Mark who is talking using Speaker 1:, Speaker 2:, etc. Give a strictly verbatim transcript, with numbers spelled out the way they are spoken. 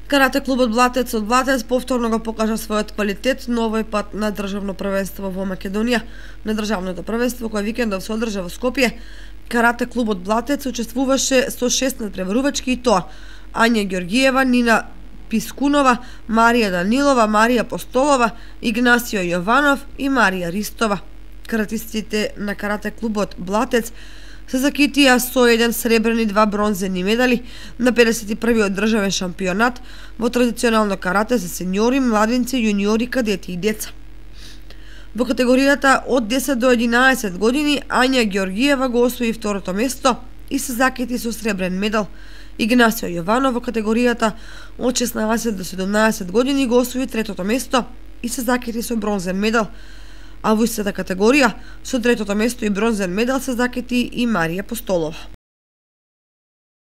Speaker 1: Карате клубот Блатец од Блатец повторно го покажа својот квалитет, но овој пат на државно првенство во Македонија. На државното првенство кој викендов се одржа во Скопје, карате клубот Блатец учествуваше со шест надпреварувачки, и тоа Ања Ѓоргиева, Нина Пискунова, Марија Данилова, Марија Постолова, Игнасио Јованов и Марија Ристова. Каратистите на карате клубот Блатец се закитија со еден сребрен и два бронзени медали на педесет и првиот државен шампионат во традиционално карате за сеньори, младинци, јуниори, кадети и деца. Во категоријата од десет до единаесет години Ања Ѓоргиева го освои второто место и се закити со сребрен медал. Игнасио Јованов во категоријата од шеснаесет до седумнаесет години го освои третото место и се закити со бронзен медал. А во истата категорија со третото место и бронзен медал се закити и Марија Постолова.